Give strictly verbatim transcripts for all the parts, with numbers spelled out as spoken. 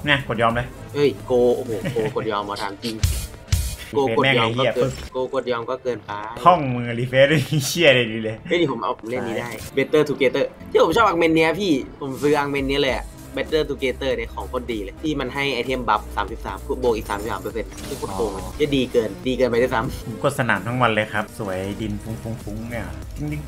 เนี่ยกดยอมเลยเฮ้ยโกโอ้โหโกกดยอมมาถามจริงโกกดยอมก็เกินโกกดยอมก็เกินไปท่องมือรีเฟรชเชี่ยเลยดีเลยเฮ้ยผมเอาผมเล่นนี้ได้ Better Together ที่ผมชอบอังเมนเนี้ยพี่ผมซื้ออังเมนนี้เลยอะ Better Together เนี่ยของคนดีเลยที่มันให้ไอเทมบัฟสามสิบสามบวกอีก สามสิบสามเปอร์เซ็นต์ ที่โคตรโกงจะดีเกินดีเกินไปด้วยซ้ำกดสนามทั้งวันเลยครับสวยดินฟุ้งๆเนี่ย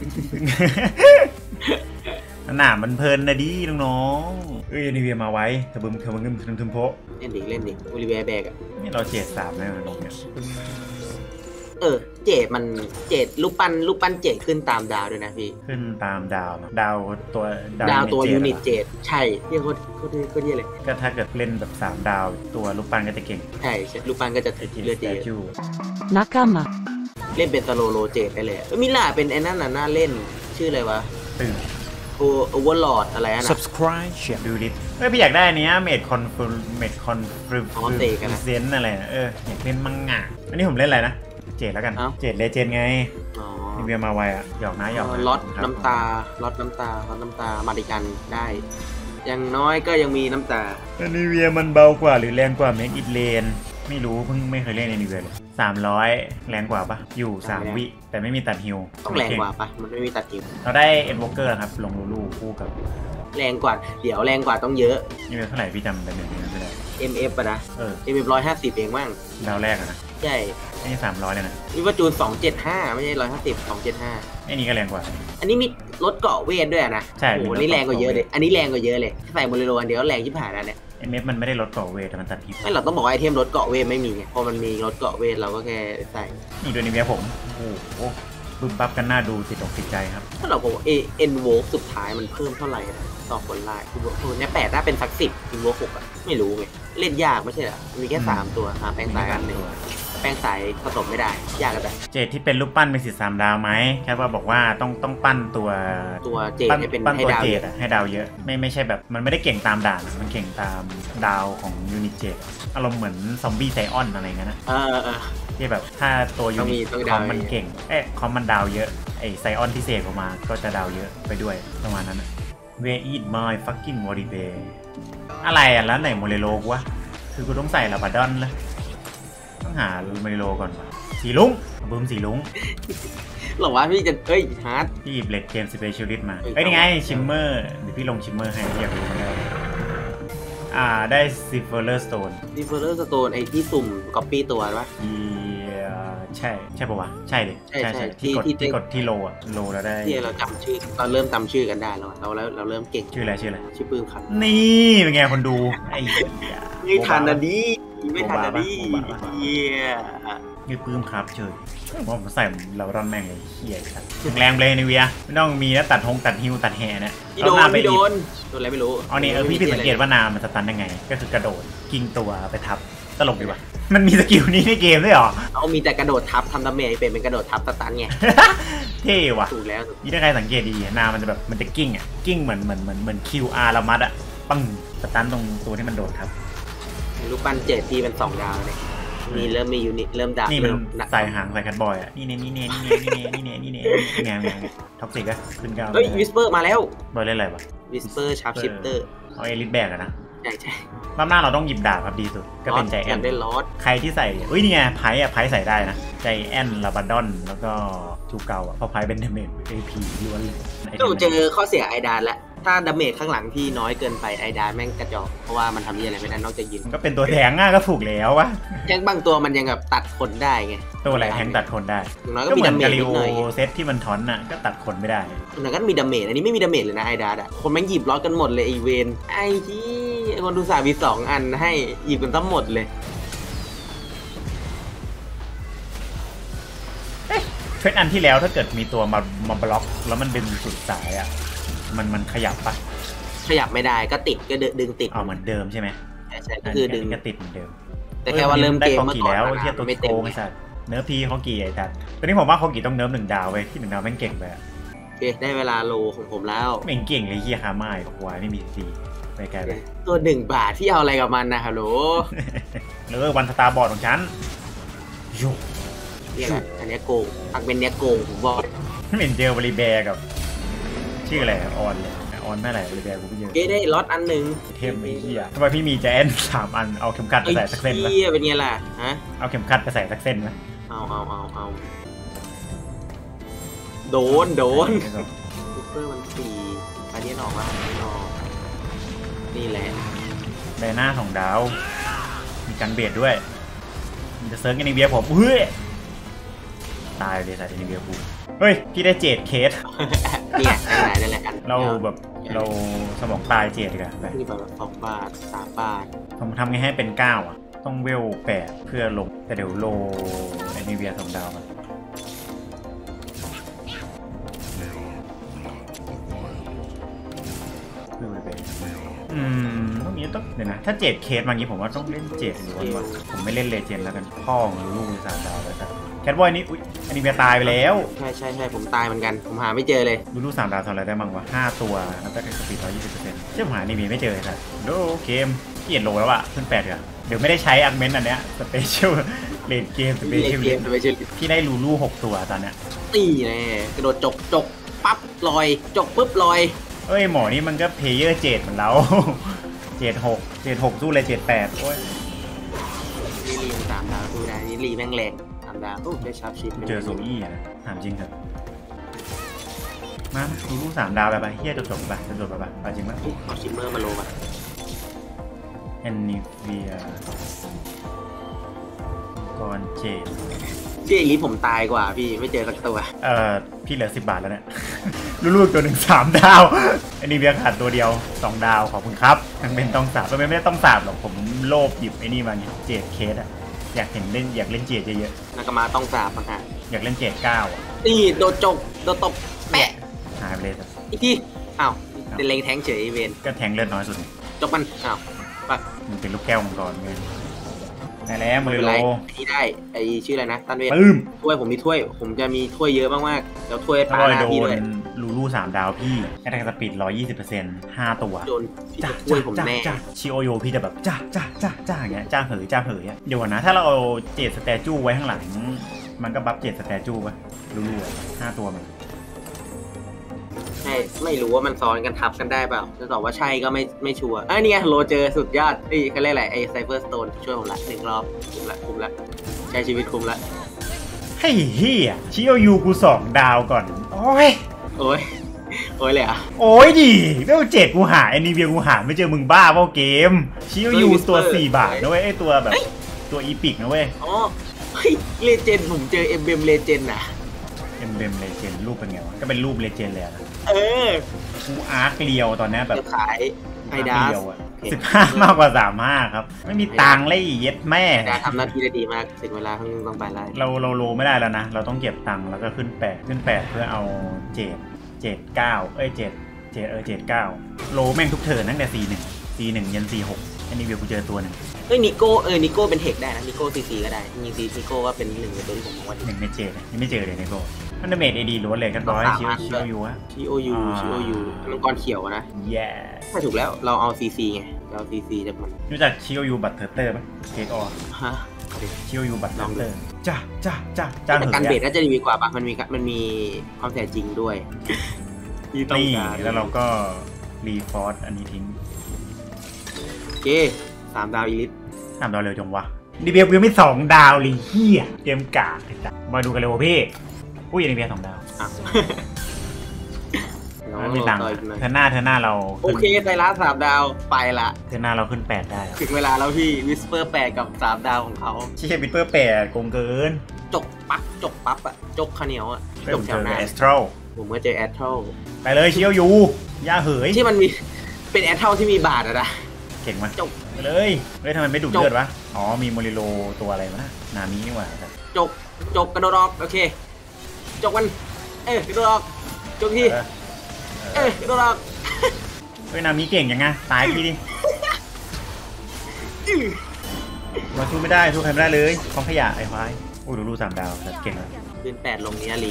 สนามมันเพลินนะดิน้องๆเอ้ยนิเวียมาไว้เธอบึมเธอบึมเธอบึมโพเล่นดิเล่นดิโอลิเวียแบกอะนี่เราเจ็ดสามแล้วน้องเนี่ยเออเจดมันเจดลูกปั้นลูกปั้นเจดขึ้นตามดาวด้วยนะพี่ขึ้นตามดาวดาวตัวดาวตัวยูนิตเจดใช่เรียกว่าโคตรโคตรเยอะเลยก็ถ้าเกิดเล่นแบบสามดาวตัวลูกปั้นก็จะเก่งใช่ลูกปั้นก็จะเลือดเยอะนักกามาเล่นเป็นสโลโลเจดได้เลยมิล่าเป็นไอ้นั่นน่ะน่าเล่นชื่ออะไรวะตื่นโอโอเวอร์ลอร์ดอะไรนะ subscribe ดูดิเฮ้ยพี่อยากได้อันนี้เมดคอนฟิลเมดคอนฟิลเซนอะไรเอออยากเล่นมังงะอันนี้ผมเล่นอะไรนะเจดแล้วกันเจดเลเจนไงนิเวียมาไวอ่ะหยอกนะหยอกล็อตน้ำตาล็อตน้ำตาล็อตน้ำตามาดิกันได้ยังน้อยก็ยังมีน้ำตานิเวียมันเบากว่าหรือแรงกว่าเมกอิดเลนไม่รู้เพิ่งไม่เคยเล่นในนิเวียเลยสามร้อยแรงกว่าปะอยู่สามวิแต่ไม่มีตัดฮิวต้องแรงกว่าปะมันไม่มีตัดฮิวเราได้เอ็นโวเกอร์ครับลงลูลูคู่กับแรงกว่าเดี๋ยวแรงกว่าต้องเยอะนิเวียเท่าไหร่พี่จำได้ไหมไม่ได้เอ็ม เอฟ ป่ะนะเออ เอ็ม เอฟ ร้อยห้าสิบเองมั้งดาวแรกอะนะใช่นี่สามร้อยเลยนะวิวัจูนสองเจ็ดห้าไม่ใช่ร้อยห้าสิบสองเจ็ดห้าไอ้นี่ก็แรงกว่าอันนี้มีรถเกาะเวทด้วยนะใช่โอ้โหนี่แรงกว่าเยอะเลยอันนี้แรงกว่าเยอะเลยใส่โมเลโรอันเดียวแรงที่ผ่านแล้วเนี่ยเอ็ม เอฟ มันไม่ได้รถเกาะเวทแต่มันตัดพิษไม่เราต้องบอกว่าไอเทมรถเกาะเวทไม่มีไงพอมันมีรถเกาะเวทเราก็แค่ใส่นี่ตัวนี้เมียผมโอ้โหบึ้มปั๊บกันหน้าดูติดอกติดใจครับถ้าเราบอกว่าเอเอ็นโวสุดท้ายมันเพิ่มเท่าไหร่ต่อคนไล่คือโอ้เนี่ยแปดถ้าเป็นสักสิบเอ็นโวหกอะไม่รู้ไงเล่นยากไม่ใช่เหรอมีแค่สามตัวหาแปลงสายกันหนึ่งแปลงสายผสมไม่ได้ยากกันแต่เจดที่เป็นรูปปั้นเป็นสิบสามดาวไหมแค่ว่าบอกว่าต้องต้องปั้นตัวตัวเจดให้เป็นให้ดาวเจดอะให้ดาวเยอะไม่ไม่ใช่แบบมันไม่ได้เก่งตามด่านมันเก่งตามดาวของยูนิตเจดอารมณ์เหมือนซอมบี้ไซออนอะไรเงี้ยนะเออที่แบบถ้าตัวยูนิตคอมมันเก่งเอ๊ะคอมมันดาวเยอะไอไซออนที่เสกออกมาก็จะดาวเยอะไปด้วยประมาณนั้นนะ Where eat my fucking w a r r y bear อะไรอ่ะแล้วไหนโมเลโลกูวะคือกูต้องใส่ลาบาดอนเลยต้องหาโมเลโลก่อนสีลุงบูมสีลุงหรอวะพี่จะเฮ้ยฮาร์ดพี่หยิบเหล็กเกมสเปเชียลิสต์มาเอ้ยนี่ไงชิมเมอร์เดี๋ยวพี่ลงชิมเมอร์ให้อยากรู้ได้อ่าได้ซิฟเฟอร์สโตนซิฟเฟอร์สโตนไอที่สุ่มก๊อปปี้ตัวปะใช่ใช่ป่าวะใช่เลยใช่ใช่ที่กดที่กดที่โลอะโลแล้วได้ที่เราจำชื่อเราเริ่มจำชื่อกันได้แล้วเราแล้วเราเริ่มเก่งชื่ออะไรชื่ออะไรชื่อปื้มครับนี่เป็นไงคนดูไอ้ไม่ทันนะดิไม่ทันนะดิเฮียนี่ปื้มครับเฉยว่าผมใส่เราร่อนแม่งเลยเฮียครับแรงเลยในเวียไม่ต้องมีนะตัดหงตัดฮิวตัดแห่เนี่ยโดนไม่โดนโดนอะไรไม่รู้อ๋อนี่เออพี่พี่สังเกตว่านามันสตันยังไงก็คือกระโดดกิ้งตัวไปทับตลกดีว่ะมันมีสกิลนี้ในเกมด้วยหรอเอามีแต่กระโดดทับทำดาเมจเป็นเป็นกระโดดทับสตันไงเท่ว่ะถูกแล้วนี่ถ้าใครสังเกตดีนามันจะแบบมันจะกิ้งอ่ะกิ้งเหมือนเหมือนเหมือนเหมือน คิว อาร์ ละมัดอ่ะปังสตันตรงตัวที่มันโดดทับรูปปั้นเจ็ดที่เป็นสองดาวเลยนี่เริ่มมียูนิตเริ่มดาวนี่มันใส่หางใส่แคทบอยอ่ะนี่เนี่ยนี่เนี่ยนี่เนี่ยนี่เนี่ยนี่เนี่ยนี่เนี่ยไงไงท็อกซิกอะขึ้นก้าวเฮ้ยวิสเปอร์มาแล้วบอยเล่นอะไรวะวิสเปอร์ชาร์ปชิปเตอร์เอาเอลิทแบกอะนะใช่ใช่รอบหน้าเราต้องหยิบดาบครับดีสุดก็เป็นใจแอนได้ลอสใครที่ใส่เฮ้ยนี่ไงไพ่อะไพ่ใส่ได้นะใจแอนลาบาดอนแล้วก็จูเกาอะเพราะไพ่เป็นเดเมจเอพีล้วนเลยก็เจอข้อเสียไอดานแล้วถ้าดาเมจข้างหลังพี่น้อยเกินไปไอดานแม่งกระจอกเพราะว่ามันทำอะไรไม่ได้นอกจากยิงก็เป็นตัวแทงง่ะก็ถูกแล้ววะแทงบางตัวมันยังแบบตัดคนได้ไงตัวอะไรแทงตัดคนได้ก็มีดาเมจนิดหน่อยเซตที่มันทอนน่ะก็ตัดคนไม่ได้แต่ก็มีดาเมจอันนี้ไม่มีดาเมจเลยนะไอดานอ่ะคนแม่งหยิบล็อกกันหมดเลยไอเวนไอที่คนดูสามีสองอันให้หยิบกันทั้งหมดเลยเทรดอันที่แล้วถ้าเกิดมีตัวมามาบล็อกแล้วมันดึงสุดสายอ่ะมันมันขยับปะขยับไม่ได้ก็ติดก็ดึงติดอ๋อเหมือนเดิมใช่ไหมใช่ก็คือดึงก็ติดเหมือนเดิมแต่แค่ว่าเริ่มเกมเมื่อก่อนแล้วเทียบตัวโกงไอ้สัตว์เนื้อพีเขากี่ไอ้ตัดตอนนี้ผมว่าเขากี่ต้องเนื้อหนึ่งดาวเว้ยที่หนึ่งดาวแม่งเก่งไปโอเคได้เวลาโลของผมแล้วแม่งเก่งเลยเฮียคาไม้ควายไม่มีสีไปไกลไปตัวหนึ่งบาทที่เอาอะไรกับมันนะฮัลโหลเออวันสตาร์บอร์ดของฉันยุเนี่ยอันนี้โกงอักเป็นเนี้ยโกงผมบอกเหม็นเจลบริแบร์กับชื่ออะไรออนเลยอออนไม่ไหลเลยแดงกูไม่เยอะเก้ได้ล็อตอันหนึ่งเทมไอ้เหี้ยทำไมพี่มีแจนสามอันเอาเข็มขัดไปใส่สักเส้นไหมเหี้ยเป็นไงล่ะฮะเอาเข็มขัดไปใส่สักเส้นไหมเอาเอาเอาเอาโดนโดนซูเปอร์มันสี่อันนี้ออกว่าอันนี้ออกนี่แหละไดหน้าของดาวมีกันเบียดด้วยมันจะเซิร์ฟกันในเบียร์ผมเฮ้ยตายเลยใส่ในเบียร์กูเฮ้ยพี่ได้เจดเคสเนี่ยนั่นแหละนั่นแหละอันเราแบบเราสมองตายเจดกันไปนี่แบบสองบาทสามบาทผมทำไงให้เป็นเก้าอ่ะต้องเวลแปดเพื่อลงแต่เดี๋ยวโลไอนิเวียสองดาวมันอืมตรงนี้ต้องเดี๋ยวนะถ้าเจ็ดเคสมางี้ผมว่าต้องเล่นเจ็ดล้วนว่ะผมไม่เล่นเลเจนด์แล้วกันพ่อของลูกมีสามดาวแล้วกันแคทบอยนี่อุ๊ยอันนี้เบียตายไปแล้วใช่ใช่ใช่ผมตายเหมือนกันผมหาไม่เจอเลยลูลูกสามดาวทำอะไรได้บ้างวะห้าตัวแล้วก็สปีดร้อยยี่สิบเปอร์เซ็นต์เชื่อผมหาอันนี้ไม่เจอเลยครับโดเกมเกียดโลแล้วอะขึ้นแปดเดือนเดี๋ยวไม่ได้ใช้อักเมนต์อันเนี้ยสเปเชียลเลนเกมสเปเล่เชียนลเกมไปเชื่อพี่ได้ลูลูหกตัวตอนเนี้ยตีแน่กระโดดจกจกปั๊บลอยจกปุ๊บลอยเอ้ยหมอนี่มันก็เพลเยอร์เจ็ดเหมือนเรา เจ็ดหกเจ็ดหกสู้เลยเจ็ดแปดโอ้ยนี่รีมสามดาวดูได้นี่รีแม่งแรงสามดาวโอ้ได้ชาร์ปชิปเจอโซอี้อะถามจริงเถอะมาลูลูสามดาวไปไปเฮียจบจบไปจบจบไปไปไปจริงมั้ยเอาชิมเมอร์มาโลมาแอนนิเวียก่อนเจดที่ไอรีผมตายกว่าพี่ไม่เจอสักตัวเอ่อพี่เหลือสิบบาทแล้วเนี่ย ลูกๆตัวหนึ่งสามดาวอันนี้เบียร์ขาดตัวเดียวสองดาวขอบคุณครับทั้งเป็นต้องสาบไม่ไม่ได้ต้องสาบหรอกผมโลภหยิบไอ้นี่มาเนี่ยเจดเคสอะอยากเห็นเล่นอยากเล่นเจดเยอะนากามาต้องสาบมาฮะๆอยากเล่นเจดเก้าอะนี่โดนจกโดนตบแปะหายไปเลยแต่อีกทีอ้าวเป็นเลงแทงเฉยเวนก็แทงเลือดน้อยสุดจบมันอ้าวปักมันเป็นลูกแก้วมังกรไงได้แล้วมาไม่เลเป็นโลไรที่ได้ไอชื่ออะไรนะตันเวนปื้มถ้วยผมมีถ้วย ผมจะมีถ้วยเยอะมากๆแล้วถ้วยถ้าปลาบอยหน้าโดพี่นด้วยลูลูสามดาวพี่แอตแทกสปีดร้อยยี่สิบเปอร์เซ็นต์ห้าตัวโดนพี่จ้าจะถ้วยผมจ้าแน่จ้าชิโอโยพี่จะแบบจ้าจ้าจ้าจ้าอย่างเงี้ยจ้าเหยจ้าเหยอะเดี๋ยวก่อนนะถ้าเราเอาเจดสแตจูไว้ข้างหลังมันก็บัฟเจดสแตจูป่ะลูลูอะห้าตัวมันใช่ไม่รู้ว่ามันซ้อนกันทับกันได้เปล่าจะตอบว่าใช่ก็ไม่ไม่ชัวร์อ่ะนี่ไงโรเจอร์สุดยอดไอ้เขาเรียกอะไรไอ้ไซเบอร์สโตนช่วยผมละหนึ่งรอบคุ้มละคุ้มละใช้ชีวิตคุ้มละเฮ้ยเฮียชิโอยูกูสองดาวก่อนโอ้ยโอ้ยโอ้ยเลยอ่ะโอ้ยดิเวลเจ็ดกูหาไอ้นีเวียกูหาไม่เจอมึงบ้าเปล่าเกมชิโอยูตัวสี่บาทนะเว้ยไอ้ตัวแบบตัวอีพิกนะเว้ยอ๋อเฮ้ยเลเจนผมเจอเอ็มเบมเลเจนอ่ะเอ็มเบมเลเจนรูปเป็นไงวะก็เป็นรูปเลเจนเลยอะเออกูอาร์คเรียวตอนนี้แบบจะขายไฮดาสสิบห้ามากกว่าสามห้าครับ ไม่มีตังค์เลยเย็ดแม่ไฮดาสทำหน้าที่ได้ดีมากถึงเวลาเพิ่งต้องไปไล่เราเราโลไม่ได้แล้วนะ เราต้องเก็บตังค์แล้วก็ขึ้นแปดขึ้นแปดเพื่อเอาเจ็ดเจ็ดเก้าเอ้ยเจ็ดเจ็ดเออเจ็ดเก้าโลแม่งทุกเทิร์นตั้งแต่สี่หนึ่งสี่หนึ่งยันสี่หกอันนี้เวลกูเจอตัวหนึ่งเอ้ยนิโก้เออนิโก้เป็นเทคได้นะนิโก้ซีซีก็ได้จริงๆนิโก้ก็เป็นหนึ่งในตัวที่ผมมองว่าดีหนึ่งในเจ็ดยังไม่เจอเลยในโลมันเมดเอดีล้วนเลยกันร้อยชิวชิวอยู่อะชิโอยูชิโอยูมังกรเขียวนะแย่ถ้าถูกแล้วเราเอาซีซีไงเราซีซีจากมันรู้จักชิวยูบัตเทอร์เตอร์ปะเทคออฮะชิวยูบัตเทอร์เตอร์จ้าจ้าจ้าจ้าแต่เหการเบรยดน่าจะดีกว่าปะมันมีมันมีความแท้จริงด้วยนี่แล้วเราก็รีฟอร์สอันนี้ทิ้งโอเคสามดาวอีลิททำดาวเร็วจังวะดีเบียยังไม่สองดาวเลยเฮียเกมกาดมาดูกันเร็วพี่อุ้ยดีเบียสองดาวอ่ะไม่มีตังค์เธอหน้าเธอหน้าเราโอเคไซรัสสามดาวไปละเธอหน้าเราขึ้นแปดได้ถึงเวลาแล้วพี่วิสเปอร์แปดกับสามดาวของเขาเชี่ยบิทเปอร์แปดโกงเกินจกปั๊บจกปั๊บอะจกข้าวเหนียวอะไปจผกมแถเจวอหน้าแอสโตรผมก็เจอแอทเทลไปเลยเชียวยูย่าเหยที่มันมีเป็นแอทเทลที่มีบาทอะนะเก่งมั้ยจบไปเลยเฮ้ยทำไมไม่ดูดเลือดวะอ๋อมีโมริโลตัวอะไรมานามินี่หว่าจกจกกระโดดออกโอเคจกมันเอ้ยกระโดดออกจกทีเอ้ยกระโดดออกเฮ้ยนามิเก่งยังไงตายพี่ดิมาสู้ไม่ได้สู้ใครไม่ได้เลยของขยะไอ้ควายโอ้ดูรูสามดาวแต่เก่งเลยเป็นแปดลงนี้ลี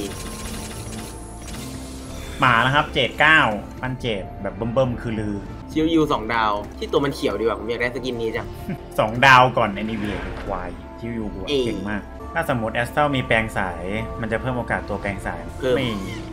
หมาแล้วครับเจ็ดเก้าปันเจ็ดแบบเบิ่มๆคือลือชิวยูสองดาวที่ตัวมันเขียวดีกว่าผมอยากได้สกินนี้จังสองดาวก่อนไอนิเวียควายชิวยูบัวเอ้ยเก่งมาก ถ้าสมมติแอสเตลมีแปลงสายมันจะเพิ่มโอกาสตัวแปลงสายเพิ่มไม่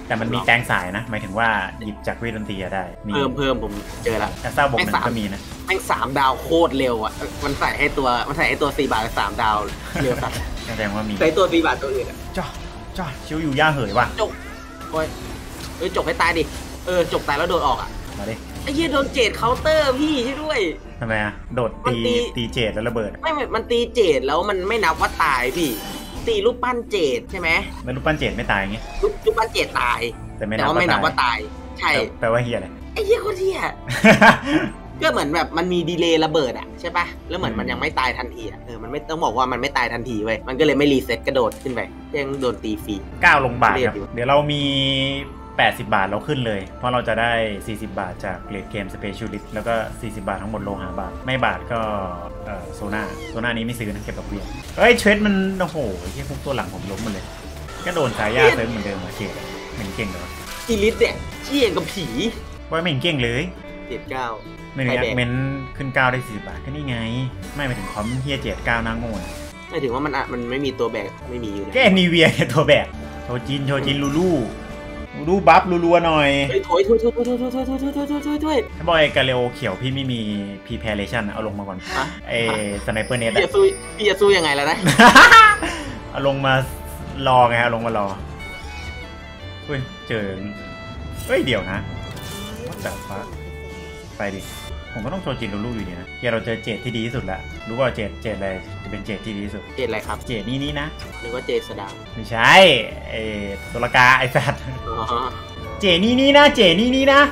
แต่มันมีแปลงสายนะหมายถึงว่าหยิบจากเวทดนตรีได้เพิ่มเพิ่มผมเจอแล้วแต่เศร้าบกหนึ่งก็มีนะแม่งสามดาวโคตรเร็วอ่ะมันใส่ให้ตัวมันใส่ให้ตัวสี่บาทสามดาวเร็วสัสแสดงว่ามีใส่ตัวสี่บาทตัวอื่นอ่ะจ้าจ้าชิวอยู่ย่าเหยว่ะจกโอ้ยเออจกให้ตายดิเออจกตายแล้วโดดออกอ่ะมาดิไอ้เหี้ยโดนเจดเคาน์เตอร์พี่ช่วยด้วยทำไมอ่ะโดดตีตีเจดแล้วระเบิดไม่มันตีเจดแล้วมันไม่นับว่าตายพี่ตีรูปปั้นเจดใช่ไหมแล้วรูปปั้นเจดไม่ตายอย่างงี้รูปปั้นเจดตายแต่ว่าไม่นับว่าตายใช่แปลว่าเฮียอะไรไอ้เหี้ยโคตรเหี้ยก็เหมือนแบบมันมีดีเลย์ระเบิดอ่ะใช่ปะแล้วเหมือนมันยังไม่ตายทันทีอ่ะเออมันไม่ต้องบอกว่ามันไม่ตายทันทีเว้ยมันก็เลยไม่รีเซ็ตกระโดดขึ้นไปยังโดนตีฟรีเก้าลงบาทครับเดี๋ยวเรามีแปดสิบบาทเราขึ้นเลยเพราะเราจะได้สี่สิบบาทจากเกรดเกมสเปเชียลิสต์แล้วก็สี่สิบบาททั้งหมดโลหะบาทไม่บาทก็เอ่อโซน่าโซน่านี้ไม่ซื้อนะเก็บดอกเบี้ยเฮ้ยเทรดมันโอ้โหแค่พวกตัวหลังผมล้มมาเลยก็โดนสายยาเซิร์ฟเหมือนเดิมมาเกรดเหม็นเก่งเลยวะอีลิสเนี่ยเชี่ยกับผีว่าเหม็นเก่งเลยเจ็ดเก้าไม่เนี่ยเมนขึ้นเก้าได้สี่สิบบาทก็นี่ไงไม่หมายถึงคอมเฮียเจ็ดเก้านั่งงงไม่ถึงว่ามันมันไม่มีตัวแบกไม่มีอยู่นะแกนีเวียตัวแบกโชจินโชจินลูลูลูบัฟรัวๆหน่อยถอยถอยถอยถอยถอยถอยถอยถอยถอยถอยถอยถอยถ้าบอยกาเลโอเขียวพี่ไม่มีพรีแพเรชั่นเอาลงมาก่อนไอ้สไนเปอร์เน็ตพี่จะสู้พี่จะสู้ยังไงแล้วนะเอาลงมารอไงเอาลงมารอเฮ้ยเจอเฮ้ยเดี๋ยวนะว่าแต่ฟ้าไปดิผมก็ต้องโชว์จินลูลูอยู่ดีนะเดี๋ยวเราเจอเจดที่ดีที่สุดละรู้ว่าเจดเจดอะไรจะเป็นเจดที่ดีที่สุดเจดอะไรครับเจดนี่นี่นะหรือว่าเจดสดาไม่ใช่ไอ้ตุลกาไอ้แฟดเจนี่นี่นะเจนี่นี่นะ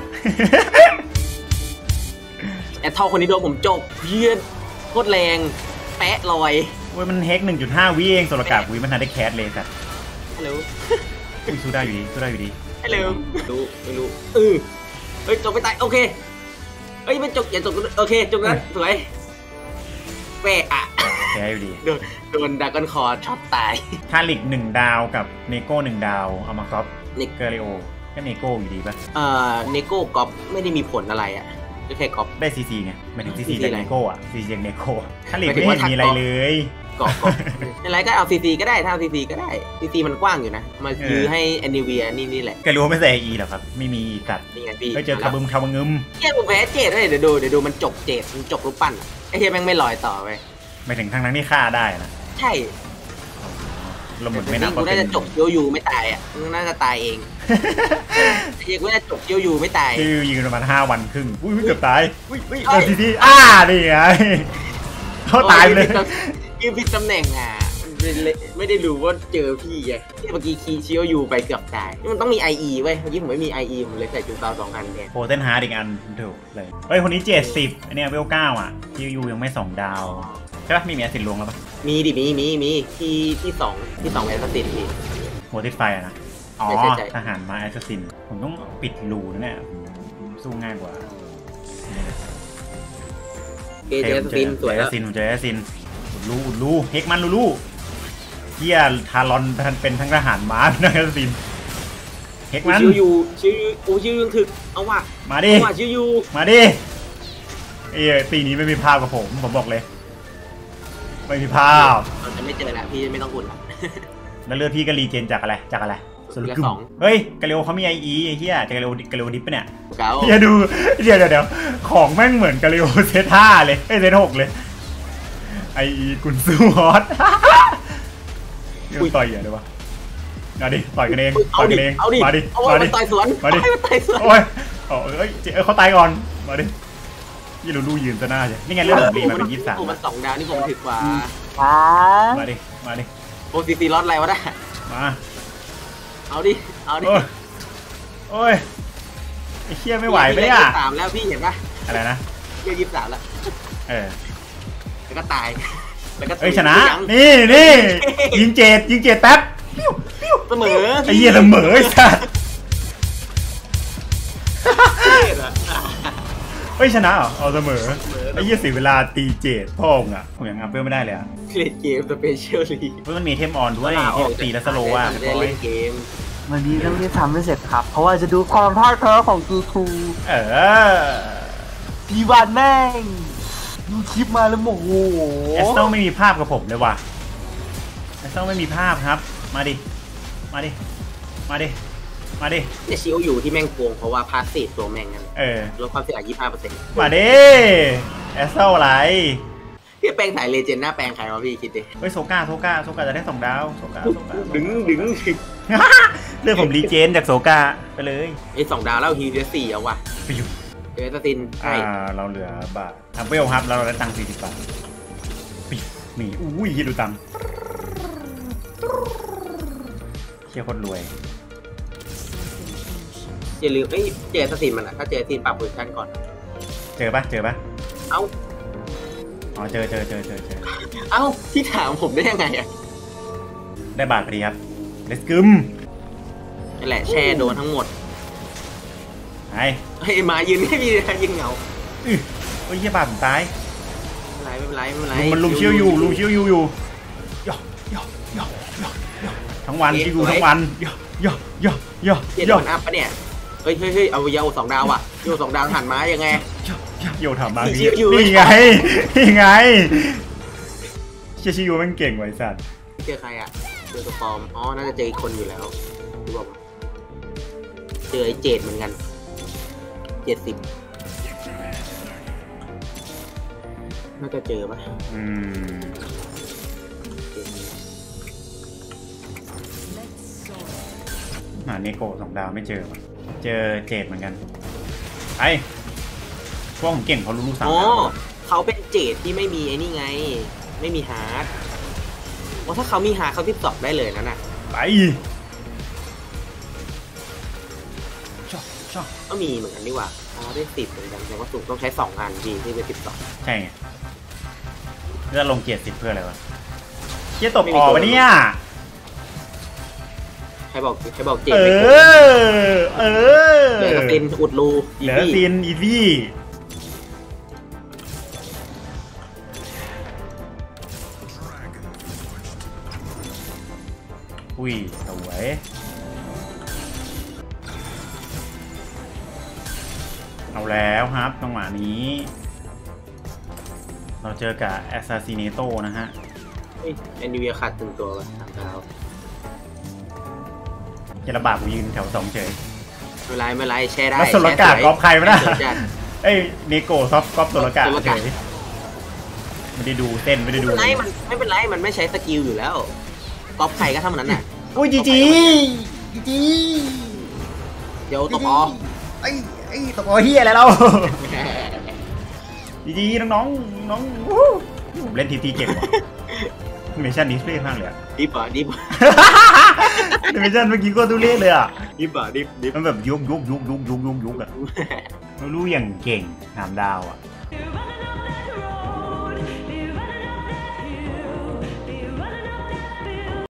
แอดเท่าคนนี้โดนผมจบเยือนโคตรแรงแปะลอยเว้ยมันเฮก หนึ่งจุดห้า วิเองตุลกาวิมันทันได้แคสเลยสัตว์ฮัลโหลสู้ได้อยู่ดีสู้ได้อยู่ดีฮัลโหลไม่รู้ไม่รู้เออเฮ้ยจบไปตายโอเคเอ้ยมันจบอย่าจบโอเคจบนะสวยแปะอ่ะแพ้อยู่ดีโดนโดนดากอนคอช็อตตายทาลิกหนึ่งดาวกับเนโก้หนึ่งดาวเอามาก๊อปเนเกอริโอก็เนโก้อยู่ดีป่ะเอ่อเนโก้ก๊อปไม่ได้มีผลอะไรอ่ะก็แค่ก๊อปได้ซีซีไงหมายถึงซีซีจากเนโก้อ่ะซีซีจากเนโก้ทาลิกไม่เห็นมีอะไรเลยก๊อปอะไรก็เอาซีซีก็ได้ถ้าเอาซีซีก็ได้ซีซีมันกว้างอยู่นะมายื้อให้แอนนิเวียนี่นี่แหละก็รู้ว่าไม่ใส่ไอหรอครับไม่มีตัดนี่ไงพี่ไปเจอคาบึมคาบึงึมเฮียผมแพ้เจดเลยเดี๋ยวดูเดี๋ยวดูมันจบเจดมันจบรูปปั้นไอ้เฮียแม่งไม่ลอยต่อไปไม่ถึงทางนั้นนี่ฆ่าได้นะใช่เราเหมือนไม่นับว่าน่าจะจบโยยูไม่ตายอ่ะน่าจะตายเองเฮียกูน่าจะจบโยยูไม่ตายโยยูยิงประมาณห้าวันครึ่งอุ้ยเกือบตายอุ้ยอุ้ยโดนทีทีอ่านี่ไงเขาตายเลยยืมผิดตำแหน่งอ่ะไม่ได้รู้ว่าเจอพี่ไงเมื่อกี้คีชิโอยูไปเกือบตายมันต้องมี ไอ อี เว้ยเมื่อกี้ผมไม่มี ไอ อี ผมเลยใส่จุดเตาสองอันเนี่ยโปรเทนฮาร์ดอีกอันถูกเลยเฮ้ยคนนี้เจ็ดสิบอันนี้เวลเก้าอ่ะชิโอยูยังไม่สองดาวใช่ปะมีมีแอสซิดลวงแล้วปะมีดิมีมีมีที่ที่สองที่สองแอสซิดพี่โมติฟไฟอะนะอ๋อทหารมาแอสซิดผมต้องปิดรูนะเนี่ยสู้ง่ายกว่าเอเจสซินสวยแล้วซินผมเจอแอสซินลูลูเฮกมันลูลูเฮียทารอนเป็นทั้งทหารม้านะแอสซินเฮกมันชิวยูชิวโอ้ชิวยูถึกเอาว่ะมาดิมาชิวยูมาดิเอ้ตีนี้ไม่มีภาพกับผมผมบอกเลยไม่มีภาพเราจะไม่เจอแล้วพี่ไม่ต้องอุ่นละแล้วเลือดพี่ก็รีเจนจากอะไรจากอะไรส่วนกลุ่มเฮ้ยกาเลโอเขามีไออีไอ้เหี้ยกาเลโอกาเลโอดิปปะเนี่ยเดี๋ยวดูเดี๋ยวเดี๋ยวเดี๋ยวของแม่งเหมือนกาเลโอเซตห้าเลยไอเซตหกเลยไออีกุนซูฮอตต่อยอย่าเลยวะมาดิต่อยกันเองต่อยกันเองมาดิมาดิต่อยสวนมาดิโอ้ยโอ้ยเอ้ยเขาตายก่อนมาดิยี่ลูลูยืนซะหน้าใช่นี่ไงเรื่องของรีมาเป็นยี่สิบสามมันสองดาวนี่ผมถึกกว่ามาดิมาดิโอซีซีล็อตอะไรวะเนี่ยมาเอาดิเอาดิโอ้ยไอ้เชี่ยไม่ไหวไปอ่ะสามแล้วพี่เห็นปะอะไรนะเยี่ยยี่สิบสามแล้วเออแล้วก็ตายแล้วก็เอ้ยชนะนี่นี่ยิงเจ็ดยิงเจ็ดแป๊บเสมอไอ้เหี้ยเสมอไอ้สัสเฮ้ยชนะเหรอเอาเสมอไอ้ยี่สิบเวลาตีเจดพ่องอ่ะผมยังอัพเวลไม่ได้เลยอ่ะเล่นเกมสเปเชียลลีเพราะมันมีเทมออนด้วยตีแล้วสโลว์อ่ะเล่นเกมวันนี้เราได้ทำไม่เสร็จครับเพราะว่าจะดูความพ่ายแพ้ของกูทูเออพี่วันแม่งดูคลิปมาแล้วโมโหเอสโต้ไม่มีภาพกับผมเลยว่ะเอสโต้ไม่มีภาพครับมาดิมาดิมาดิมมาดิเนี่ยชิโออยู่ที่แม่งโกงเพราะว่าพาสซีฟตัวแม่งนั่นเออลดความเสี่ยงยี่สิบห้าเปอร์เซ็นต์มาดิแอสเซลอะไรพี่แปลงสายเลเจนด์หน้าแปลงใครวะพี่คิดดิเฮ้ยโซก้าโซก้าโซก้าจะได้สองดาวโซก้าโซก้าดึงดึงเรื่องผมรีเจนจากโซก้าไปเลยไอ้สองดาวแล้วฮีเดสี่เอาว่ะไปอยู่เดสตินอ่าใช่เราเหลือบาททำเวลครับแล้วเราได้ตังค์สี่สิบบาทไปอยู่มีอุ้ยยี่ดูตังค์เชี่ยคนรวยอย่าลืมเอ้ยเจสตินมันอะถ้าเจสตินปรับโพซิชั่นก่อนเจอปะเจอปะเอ้าอ๋อเจอเจอเจอเจอเจอเอ้าที่ถามผมได้ยังไงอะได้บาทพอดีครับเลสกึมนั่นแหละแช่โดนทั้งหมดไอ้เฮ้ยมายืนไม่มีใครยืนเหงาอื้อโอ้ยเฮียบาทผมตายไม่เป็นไรไม่เป็นไรลุไม่เป็นไรมมันลุมเชียวอยู่ลุมเชียวอยู่อยู่ย่อย่อย่อย่อย่อทั้งวันชิวอยู่ทั้งวันย่อย่อย่อย่อเจ็ดย่อวันอัพปะเนี่ยเฮ้ยเฮ้ยเฮ้ยเอาเยาสองดาวว่ะโยสองดาวหันมายังไงย่อย่อโยถามมาชิวอยู่นี่ไงนี่ไงเชียชิวมันเก่งไว้สัตว์เจอใครอะเจอตัวปลอมอ๋อน่าจะเจออีกคนอยู่แล้วรู้บอกว่าเจอไอ้เจดเหมือนกันเจ็ดสิบน่าจะเจอปะอืมหาเนโกะสองดาวไม่เจอว่ะเจอเจดเหมือนกันไอ้พวกผมเก่งเขารู้ลูกสาวอ๋อดาวเขาเป็นเจดที่ไม่มีไอ้นี่ไง ไม่มีฮาร์ดว่าถ้าเขามีฮาร์ดเขาทิปสอบได้เลยนั่นน่ะไปชอบชอบก็มีเหมือนกันดีกว่าอ๋อได้สิบเหมือนกันแต่ว่าสูงต้องใช้สองอันดีที่เป็นสิบสองใช่ไงจะลงเกียรติสิบเพื่ออะไรวะเกียร์ตบออกวะเนี่ยใครบอกใครบอกเจดเอไม่โกงอ เออเหลือตินอุดรูเหอีลือวี่ซีนอีซี่อุ้ยสวยเอาแล้วครับจังหวะนี้ เราเจอกับ Assassinato นะฮะเฮ้ยแอนดิเวียขาดตึงตัวไปสามดาวเจระบาดกูยืนแถวสองเฉยไม่เป็นไรไม่เป็นไรแช่ได้แล้วโซลกาแช่สวยกอล์ฟใครไม่ได้แช่สวยจัดเอ้ยเนโกซอฟกอล์ฟโซลกาโซลเฉกายไม่ได้ดูเต้นไม่ได้ไม่ดูเป็นไรมันไม่เป็นไรมันไม่ใช้สกิลอยู่แล้วก๊อปใครก็ทำมันนั้นน่ะอุ้ยจีจีจีจีเดี๋ยวตบอไอ้ไอ้ตบอเฮียอะไรเราจีจีน้องๆน้องวู้ผมเล่นทีทีเก่งว่ะเมชั่นนี้เท่มากเลยอะดิบอ่ะดิบเมชั่นเมื่อกี้ก็ดูเล่เลยอ่ะดิบอ่ะดิบดิบมันแบบยุกยุกยุกยุกยุกยุกยุกยุกอะไม่รู้อย่างเก่งหามดาวอ่ะ